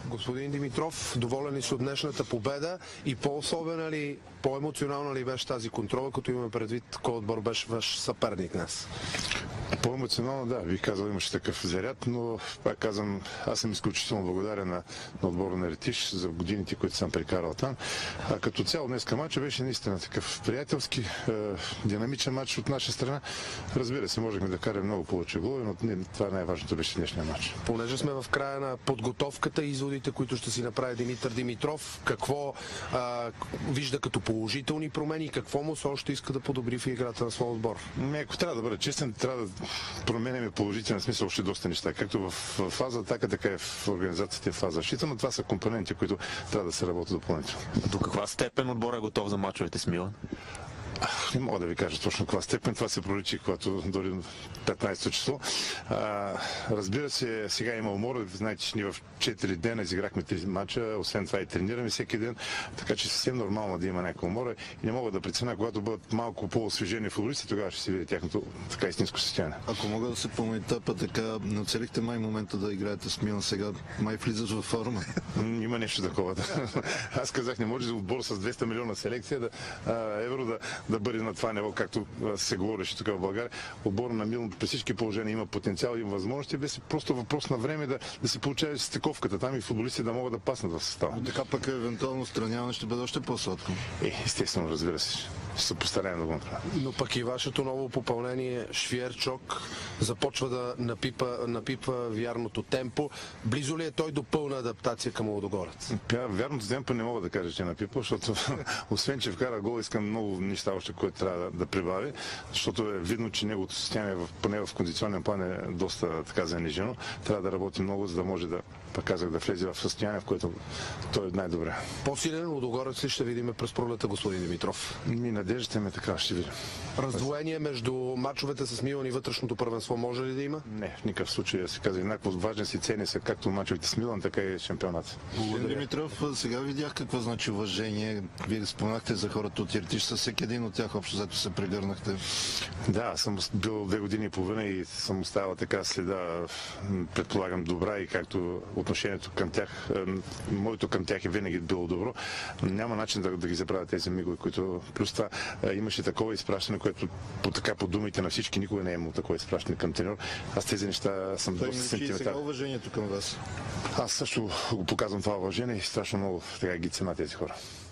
Господин Димитров, доволен ли си от днешната победа и по-особена ли, по-емоционална ли беше тази контрола, като имаме предвид кой отбор беше ваш съперник днес? По-емоционално, да, бих казал, имаше такъв заряд, но пак казвам, аз съм изключително благодарен на отбора на Ретиш за годините, които съм прекарал там. А като цяло днеска матча беше наистина такъв приятелски, динамичен матч от наша страна. Разбира се, можехме да караме много повече голове, но това най-важното беше днешния матч. Понеже сме в края на подготовката и изводите, които ще си направи Димитър Димитров, какво вижда като положителни промени и какво му се още иска да подобри в играта на своя отбор? Ако трябва да бъда честен, трябва да променяме положителен смисъл още доста неща. Както в фаза атака, така и в организацията и в фаза защита, но това са компоненти, които трябва да се работят допълнително. До каква степен отбор е готов за мачовете с Милан? Не мога да ви кажа точно каква степен. Това се проличи, когато дори 15-то число. Разбира се, сега има умора. Знаете, че ние в 4 дена изиграхме 3 мача, освен това и тренираме всеки ден, така че съвсем нормално да има някаква умора и не мога да преценя, когато бъдат малко по-освежени футболисти, тогава ще се види тяхното така истинско състояние. Ако мога да се помните, така нацелихте май момента да играете с Милан, сега май влизаш във форма. Има нещо такова. Аз казах, не може отбор с 200 милиона селекция евро да бъде на това ниво, както се говореше тук в България. Отбор на Милан при всички положения има потенциал, има възможности, беше просто въпрос на време да се получава стиковката там и футболисти да могат да паснат в състава. Но така пък евентуално страняване ще бъде още по-сладко. Естествено, разбира се. Ще се постараем да го направим. Но пък и вашето ново попълнение Швиерчок започва да напипа вярното темпо. Близо ли е той до пълна адаптация към Лудогорец? Вярното темпо не мога да кажа, че напипа, защото освен, че вкара гол, искам много неща още, които трябва да прибави, защото е видно, че неговото състояние, поне в кондиционен план, е доста така занижено. Трябва да работи много, за да може да влезе в състояние, в което той е най-добре. По-силен Лудогорец ли ще видим през пролета, господин Димитров? Надеждата ми така, ще видим. Раздвоение между мачовете с Милан и вътрешното първенство може ли да има? Не, в никакъв случай. Да се казва, еднакво важни си цени са както мачовете с Милан, така и шампионат. Господин Димитров, сега видях какво значи уважение. Вие споменахте за хората от Ертиш, със всеки един от тях общо взето се прегърнахте. Да, съм бил 2 години и половина и съм оставил така следа, предполагам, добра и както отношението към тях, моето към тях е винаги било добро. Няма начин да ги забравя тези мигове, които плюс това имаше такова изпращане, което по думите на всички никога не е имало такова изпращане към треньор. Аз тези неща съм доста сентиментален. Сега уважението към вас. Аз също го показвам това уважение и страшно много така ги цена тези хора.